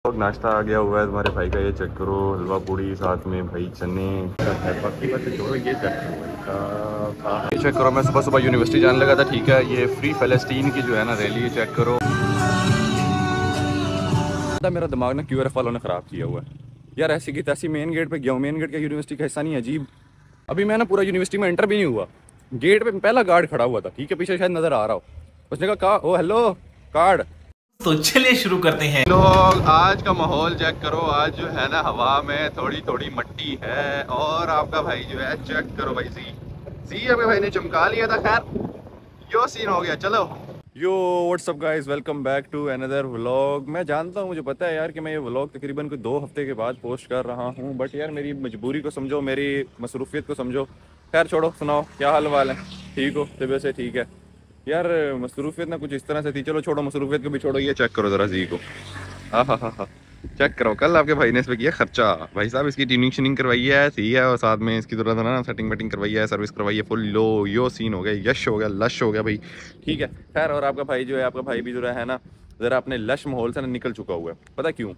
नाश्ता आ गया हुआ है तुम्हारे भाई का, ये चेक करो। हलवा पूड़ी साथ में भाई चने। बाकी बात छोड़ो, ये चेक करो, ये चेक करो। मैं सुबह सुबह यूनिवर्सिटी जाने लगा था, ठीक है। ये फ्री फ़लस्तीन की जो है ना रैली, ये चेक करो। मेरा दिमाग ना QRF वालों ने ख़राब किया हुआ है यार। ऐसी की तैसी मेन गेट पे गया हूँ। मेन गेट का यूनिवर्सिटी का हिस्सा नहीं है, अजीब। अभी मैं ना पूरा यूनिवर्सिटी में एंटर भी नहीं हुआ। गेट पे पहला गार्ड खड़ा हुआ था, ठीक है, पीछे शायद नज़र आ रहा हो। उसने कहा ओ हेलो कार्ड। तो चलिए शुरू करते हैं। लोग आज का माहौल चेक करो। आज जो है ना हवा में थोड़ी थोड़ी मट्टी है, और आपका भाई जो है चेक करो भाई। सी आपके भाई ने चमका लिया था। खैर यो सीन हो गया। चलो yo what's up guys, welcome back to another vlog. मैं जानता हूँ, मुझे पता है यार कि मैं ये व्लॉग तकरीबन कोई 2 हफ्ते के बाद पोस्ट कर रहा हूँ, बट यार मेरी मजबूरी को समझो, मेरी मसरूफियत को समझो। खैर छोड़ो, सुनाओ क्या हाल वाल है? ठीक हो? तबीयत से ठीक है यार? मसरूफियत ना कुछ इस तरह से थी। चलो छोड़ो मसरूफियत को भी छोड़ो, ये चेक करो ज़रा जी को। हाँ चेक करो। कल आपके भाई ने इस पर किया खर्चा। भाई साहब इसकी ट्यूनिंग शिनिंग करवाई है, सही है, और साथ में इसकी थोड़ा सा ना सेटिंग वेटिंग करवाई है, सर्विस करवाई है फुल। लो यो सीन हो गया, यश हो गया, लश हो गया भाई, ठीक है। खैर, और आपका भाई जो है, आपका भाई भी जो है ना ज़रा अपने लश माहौल से ना निकल चुका हुआ है। पता क्यों?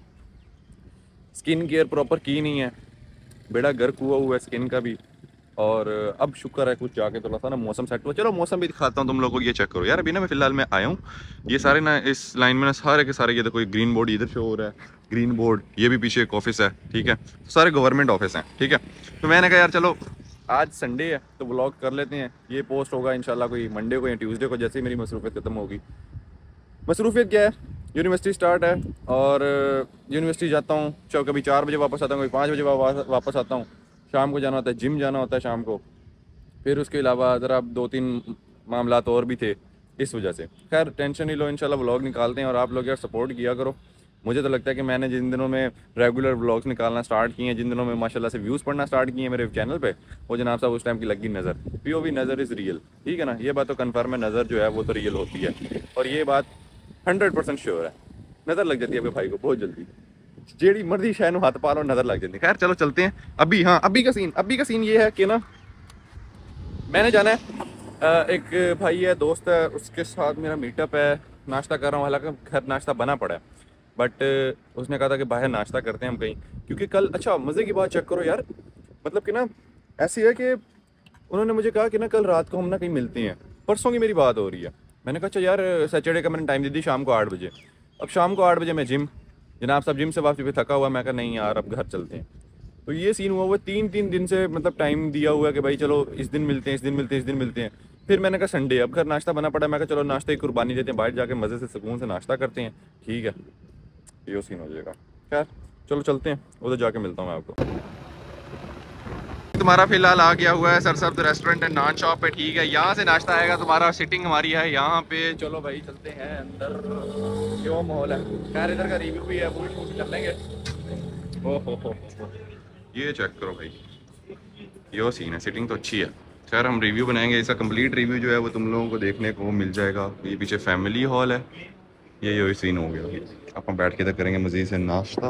स्किन केयर प्रॉपर की नहीं है, बेड़ा गर्क हुआ है स्किन का भी। और अब शुक्र है कुछ जाके थोड़ा सा ना मौसम सेट हुआ। चलो मौसम भी दिखाता हूँ तुम लोगों को, ये चेक करो यार। अभी ना मैं फिलहाल मैं आया हूँ, ये सारे ना इस लाइन में ना सारे के सारे, ये देखो, ग्रीन बोर्ड इधर शो हो रहा है, ग्रीन बोर्ड, ये भी पीछे एक ऑफिस है, ठीक है। सारे गवर्नमेंट ऑफिस हैं, ठीक है। तो मैंने कहा यार चलो आज संडे है तो व्लॉग कर लेते हैं। ये पोस्ट होगा इंशाल्लाह कोई मंडे को या ट्यूसडे को, जैसे ही मेरी मसरूफियत खत्म होगी। मसरूफियत क्या है, यूनिवर्सिटी स्टार्ट है, और यूनिवर्सिटी जाता हूँ, चाहे कभी 4 बजे वापस आता हूँ, कभी 5 बजे वापस आता हूँ। शाम को जाना होता है, जिम जाना होता है शाम को। फिर उसके अलावा ज़रा 2-3 मामलात और भी थे, इस वजह से। खैर टेंशन नहीं लो, इंशाल्लाह व्लॉग निकालते हैं। और आप लोग यार सपोर्ट किया करो। मुझे तो लगता है कि मैंने जिन दिनों में रेगुलर व्लॉग्स निकालना स्टार्ट किए हैं, जिन दिनों में माशाल्लाह से व्यूज़ पढ़ना स्टार्ट किए हैं मेरे चैनल पे, वो जनाब साहब उस टाइम की लगी नज़र। POV नज़र इज़ रियल, ठीक है ना। ये बात तो कन्फर्म है, नज़र जो है वो तो रियल होती है, और ये बात 100% श्योर है। नज़र लग जाती है आपके भाई को बहुत जल्दी, जेड़ी मर्जी शहर हाथ पा लो नज़र लग जाती है। खैर चलो चलते हैं। अभी हाँ, अभी का सीन ये है कि ना मैंने जाना है, एक भाई है, दोस्त है, उसके साथ मेरा मीटअप है। नाश्ता कर रहा हूँ, हालांकि घर नाश्ता बना पड़ा है, बट उसने कहा था कि बाहर नाश्ता करते हैं हम कहीं, क्योंकि कल अच्छा मज़े की बात चेक करो यार। मतलब कि ना ऐसी है कि उन्होंने मुझे कहा कि ना कल रात को हम ना कहीं मिलते हैं। परसों की मेरी बात हो रही है। मैंने कहा अच्छा यार, सैटरडे का मैंने टाइम दे दी शाम को 8 बजे। अब शाम को 8 बजे मैं जिम, जनाब साहब जिम से वापसी पे थका हुआ। मैं कहा नहीं यार अब घर चलते हैं। तो ये सीन हुआ 3 दिन से, मतलब टाइम दिया हुआ है कि भाई चलो इस दिन मिलते हैं, इस दिन मिलते हैं, इस दिन मिलते हैं। फिर मैंने कहा संडे, अब घर नाश्ता बना पड़ा। मैं कहा चलो नाश्ते की कुर्बानी देते हैं, बाहर जाके मज़े से सुकून से नाश्ता करते हैं, ठीक है। ये सीन हो जाएगा। खैर चलो चलते हैं, उधर जाके मिलता हूँ मैं आपको। तुम्हारा फिलहाल आ गया हुआ है Sarsabz restaurant and naan shop पे, ठीक है। यहाँ से नाश्ता आएगा तुम्हारा, सिटिंग हमारी है यहाँ पे। चलो भाई चलते हैं अंदर, क्यों माहौल है। खैर इधर का रिव्यू भी है, पूरी कर लेंगे। ओहो ये चेक करो भाई, यो सीन है। सिटिंग तो अच्छी है। खैर हम रिव्यू बनाएंगे, इसका कंप्लीट रिव्यू जो है वो तुम लोगों को देखने को मिल जाएगा। ये पीछे फैमिली हॉल है, ये यो सीन हो गया। आप बैठ के इधर करेंगे मज़ीद से नाश्ता।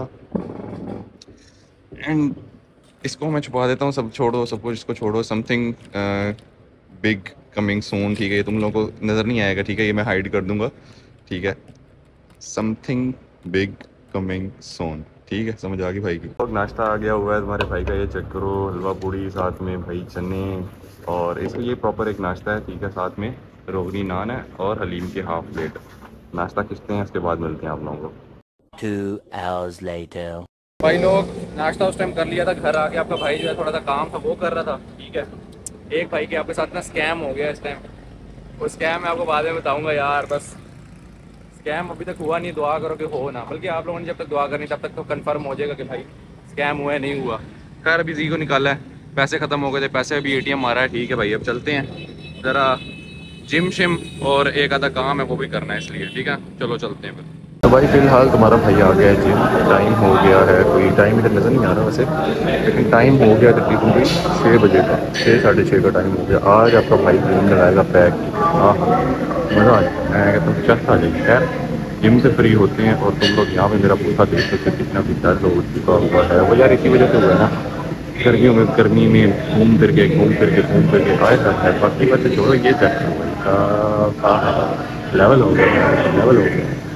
एंड इसको मैं छुपा देता हूँ, सब छोड़ो, सब कुछ इसको छोड़ो। समथिंग बिग कमिंग सून, ठीक है। ये तुम लोगों को नज़र नहीं आएगा, ठीक है, ये मैं हाइड कर दूंगा, ठीक है। समथिंग बिग कमिंग सून, ठीक है, समझ आ गई भाई की। तो नाश्ता आ गया हुआ है तुम्हारे भाई का, ये चेक करो। हलवा पूड़ी साथ में भाई चने, और इसको ये प्रॉपर एक नाश्ता है, ठीक है। साथ में रोगनी नान है और हलीम की हाफ प्लेट। नाश्ता खींचते हैं, उसके बाद मिलते हैं आप लोगों को। 2 hours later. भाई लोग नाश्ता उस टाइम कर लिया था, घर आके आपका भाई जो है थोड़ा सा काम था वो कर रहा था, ठीक है। एक भाई के आपके साथ ना स्कैम हो गया इस टाइम। वो स्कैम मैं आपको बाद में बताऊंगा यार। बस स्कैम अभी तक हुआ नहीं, दुआ करो कि हो ना। बल्कि आप लोगों ने जब तक दुआ करनी तब तक तो कंफर्म हो जाएगा कि भाई स्कैम हुआ है नहीं हुआ। खैर अभी जी को निकाला है, पैसे ख़त्म हो गए थे, पैसे अभी ATM मारा है, ठीक है भाई। अब चलते हैं ज़रा जिम शिम, और एक आधा काम है वो भी करना है, इसलिए ठीक है। चलो चलते हैं फिर। तो भाई फ़िलहाल तुम्हारा भाई आ गया है जिम। टाइम हो गया है, कोई टाइम इधर नज़र नहीं आ रहा वैसे, लेकिन टाइम हो गया तकरीबन 6 बजे का, 6 साढ़े 6 का टाइम हो गया। आज आपका भाई जिम लगाएगा पैक। हाँ मज़ा आ जाए, मैं कहता हूँ चल आ जाएगी। खैर जिम से फ्री होते हैं, और तुम लोग यहाँ पे मेरा पूछा देख सकते कितना भी दर्द हो चुका हुआ है। वो यार इसी वजह से हुआ है ना, गर्मी में घूम फिर के आए था। बाकी बात छोड़ो, ये चेक लेवल हो गया, लेवल हो गया।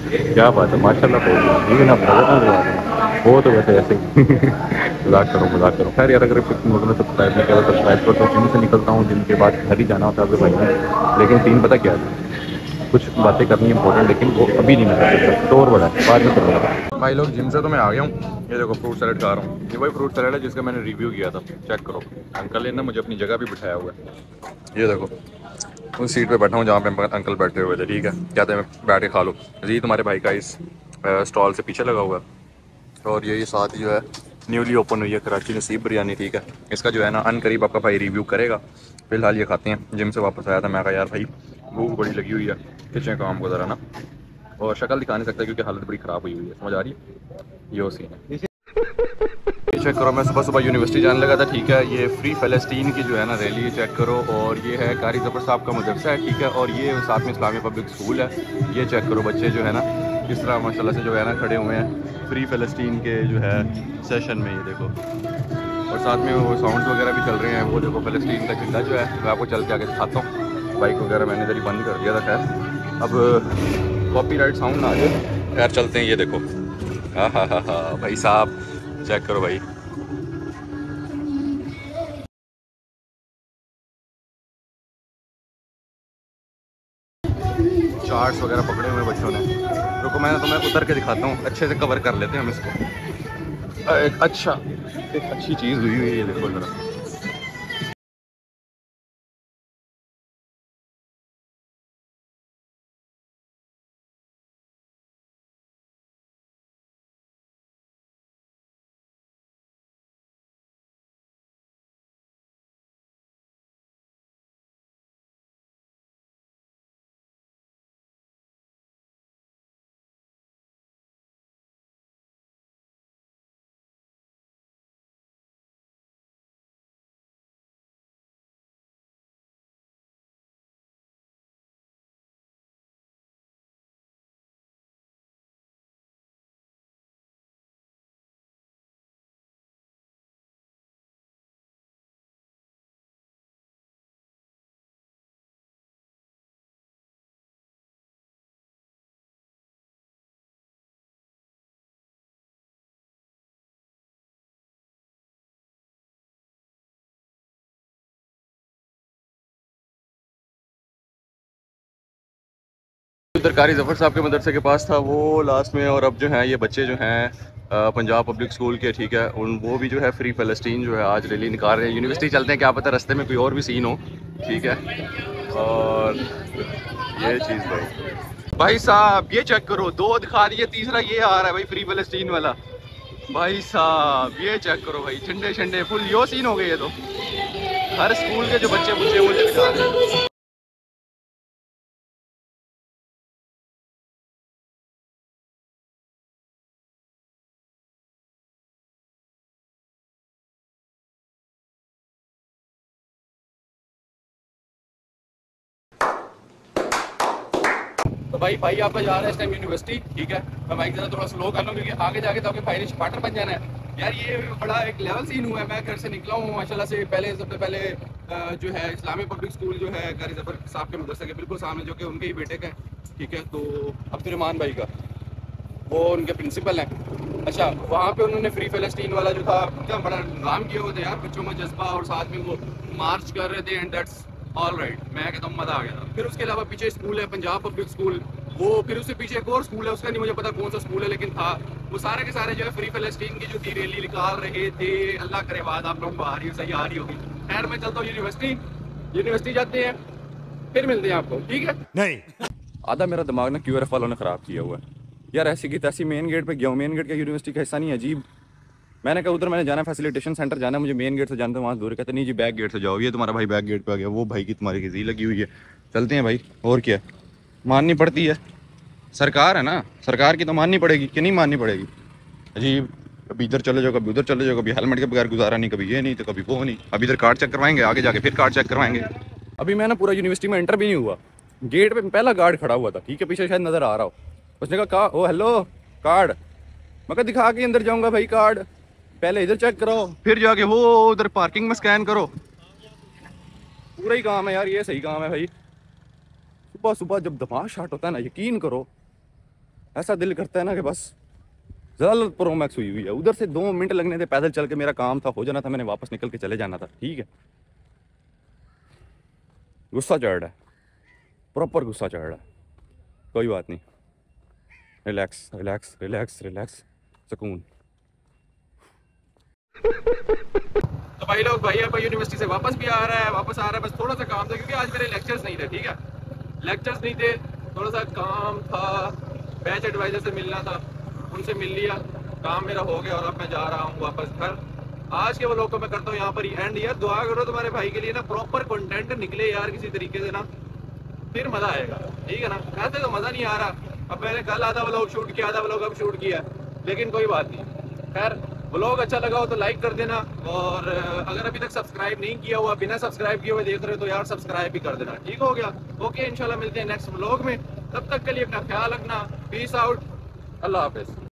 क्या बात है, माशाल्लाह। लेकिन आप नजर ना लगा रहे, वो तो वैसे ऐसे ही मजाक करो। खैर यार, अगर कुछ लोगों ने सब्सक्राइब नहीं किया तो सब्सक्राइब करो। तो जिम से निकलता हूँ, जिम के बाद घर ही जाना होता है अपने भाई में। लेकिन सीन पता क्या है, कुछ बातें करनी इंपॉर्टेंट, लेकिन वो अभी नहीं मैं कर सकता। स्टोर वाला है, बाद में करूँगा। भाई लोग, जिम से तो मैं आ गया हूँ। ये देखो फ्रूट सैलेड खा रहा हूँ। ये वही फ्रूट सैलेड है जिसका मैंने रिव्यू किया था, चेक करो। अंकल ने ना मुझे अपनी जगह भी बिठाया हुआ है। ये देखो, उस सीट पे बैठा हूँ जहाँ पे अंकल बैठे हुए थे, ठीक है। कहते हैं बैठ के खा लो। जी तुम्हारे भाई का इस स्टॉल से पीछे लगा हुआ है। और ये साथ ही जो है न्यूली ओपन हुई है कराची नसीब बिरयानी, ठीक है। इसका जो है ना अनकरीब आपका भाई रिव्यू करेगा। फिलहाल ये खाते हैं। जिम से वापस आया था, मैं कहा यार भाई भूख बड़ी लगी हुई है, किचन काम को ज़रा ना। और शक्ल दिखा नहीं सकता क्योंकि हालत बड़ी ख़राब हुई हुई है, समझ आ रही है। ये सीन है, चेक करो। मैं सुबह सुबह यूनिवर्सिटी जाने लगा था, ठीक है। ये फ्री फ़लस्तीन की जो है ना रैली, चेक करो। और ये है कारी ज़फ़र साहब का मदरसा है, ठीक है। और ये साथ में इस्लामी पब्लिक स्कूल है। ये चेक करो, बच्चे जो है ना किस तरह माशाल्लाह से जो है ना खड़े हुए हैं फ्री फ़लस्तीन के जो है सेशन में, ये देखो। और साथ में वो साउंड्स वगैरह भी चल रहे हैं। वो देखो फ़लस्तीन का झंडा जो है, मैं आपको चल के आगे दिखाता हूँ। बाइक वगैरह मैंने इधर ही बंद कर दिया था। खैर अब कॉपीराइट साउंड ना आ जाए। खैर चलते हैं। ये देखो, हाँ भाई साहब, चेक करो भाई। चार्ट्स वगैरह पकड़े हुए बच्चों ने। रुको मैं तुम्हें उतर के दिखाता हूँ, अच्छे से कवर कर लेते हैं हम इसको। एक अच्छी चीज़ हुई है, ये देखो ज़रा। उधर कारी ज़फ़र साहब के मदरसे के पास था वो लास्ट में। और अब जो है ये बच्चे जो हैं पंजाब पब्लिक स्कूल के, ठीक है, उन वो भी जो है फ्री फ़लस्तीन जो है आज रैली निकाल रहे हैं। यूनिवर्सिटी चलते हैं, क्या पता रास्ते में कोई और भी सीन हो, ठीक है। और ये चीज़ भाई साहब, ये चेक करो, 2 दिखा दिए, तीसरा ये आ रहा है भाई फ्री फ़लस्तीन वाला। भाई साहब ये चेक करो भाई, ठंडे ठंडे फुल यो सीन हो गए। ये तो हर स्कूल के जो बच्चे मुझे दिखा रहे हैं। तो भाई आपका जा रहा है इस टाइम यूनिवर्सिटी, ठीक है। मैं बाइक ज़रा थोड़ा स्लो कर लूँ क्योंकि आगे जाके तो आपके भाई ने स्पार्टर बन जाना है। यार ये बड़ा एक लेवल सीन हुआ है। मैं घर से निकला हूँ माशाल्लाह से। सबसे पहले जो है इस्लामी पब्लिक स्कूल जो है कारी ज़फ़र साहब के मदरसे के बिल्कुल सामने, जो कि उनके ही बेटे का है, ठीक है। तो अब्दुर्रहमान भाई का, वो उनके प्रिंसिपल हैं। अच्छा, वहाँ पे उन्होंने फ्री फ़लस्तीन वाला जो था क्या बड़ा इंतजाम किया हुआ था यार, बच्चों में जज्बा, और साथ में वो मार्च कर रहे थे। एंड दैट्स ऑल राइट, मैं कहता हूँ मज़ा आ गया था। फिर उसके अलावा पीछे स्कूल है पंजाब पब्लिक स्कूल, वो फिर उससे पीछे एक और स्कूल है, उसका नहीं मुझे पता कौन सा स्कूल है, लेकिन था वो। सारे के सारे जो है फ्री फ़लस्तीन की जो थी रैली निकाल रहे थे। अल्लाह करे बात आप लोगों को आ रही हो, सही आ रही होगी। खैर मैं चलता हूँ यूनिवर्सिटी जाते हैं, फिर मिलते हैं आपको, ठीक है। नहीं आधा मेरा दिमाग ना QRF वालों ने ख़राब किया हुआ है यार। ऐसी की तैसी मेन गेट पे गया हूँ। मेन गेट का यूनिवर्सिटी का हिस्सा नहीं है, अजीब। मैंने कहा उधर मैंने जाना है फैसिलिटेशन सेंटर जाना है, मुझे मेन गेट से जाना था, वहाँ दूर। कहते नहीं जी बैक गेट से जाओ। ये तुम्हारा भाई बैक गेट पे आ गया, वो भाई की तुम्हारी की जी लगी हुई है। चलते हैं भाई, और क्या माननी पड़ती है, सरकार है ना, सरकार की तो माननी पड़ेगी कि नहीं माननी पड़ेगी। अजीब, कभी इधर चले जाओ, कभी उधर चले जाओ, कभी हेलमेट के बगैर गुजारा नहीं, कभी ये नहीं तो कभी वो नहीं। अभी इधर कार्ड चेक करवाएंगे, आगे जाके फिर कार्ड चेक करवाएंगे। अभी मैं ना पूरा यूनिवर्सिटी में एंटर भी नहीं हुआ, गेट पे पहला गार्ड खड़ा हुआ था, ठीक है, पीछे शायद नजर आ रहा हो। उसने कहा ओ हेलो कार्ड, मैं कहा दिखा के अंदर जाऊंगा भाई कार्ड, पहले इधर चेक करो फिर जाके वो उधर पार्किंग में स्कैन करो। पूरा ही काम है यार, ये सही काम है भाई। सुबह सुबह जब दिमाग शार्ट होता है ना, यकीन करो ऐसा दिल करता है ना कि बस ज़्यादा प्रो मैक्स हुई है। उधर से 2 मिनट लगने थे, पैदल चल के मेरा काम था, हो जाना था, मैंने वापस निकल के चले जाना था। ठीक है, गुस्सा चढ़ रहा है, प्रॉपर गुस्सा चढ़ रहा है। कोई बात नहीं, रिलैक्स रिलैक्स रिलैक्स रिलैक्स, सुकून। तो भाई लोग, भाई अब यूनिवर्सिटी से वापस भी आ रहा है, बस थोड़ा सा काम था क्योंकि आज मेरे लेक्चर्स नहीं थे। ठीक है, लेक्चर्स नहीं थे, थोड़ा सा काम था, बैच एडवाइजर से मिलना था, उनसे मिल लिया, काम मेरा हो गया और अब मैं जा रहा हूँ वापस घर। आज के व्लॉग को मैं करता हूँ यहाँ पर ही एंड। यार दुआ करो तुम्हारे भाई के लिए ना, प्रॉपर कंटेंट निकले यार किसी तरीके से ना, फिर मजा आएगा। ठीक है ना, ऐसे तो मजा नहीं आ रहा। अब मैंने कल आधा व्लॉग शूट किया, आधा व्लॉग अब शूट किया, लेकिन कोई बात नहीं। खैर, व्लॉग अच्छा लगा हो तो लाइक कर देना, और अगर अभी तक सब्सक्राइब नहीं किया हुआ, बिना सब्सक्राइब किए हुए देख रहे हो तो यार सब्सक्राइब भी कर देना। ठीक हो गया? ओके, इंशाल्लाह मिलते हैं नेक्स्ट व्लॉग में। तब तक के लिए अपना ख्याल रखना। पीस आउट, अल्लाह हाफिज।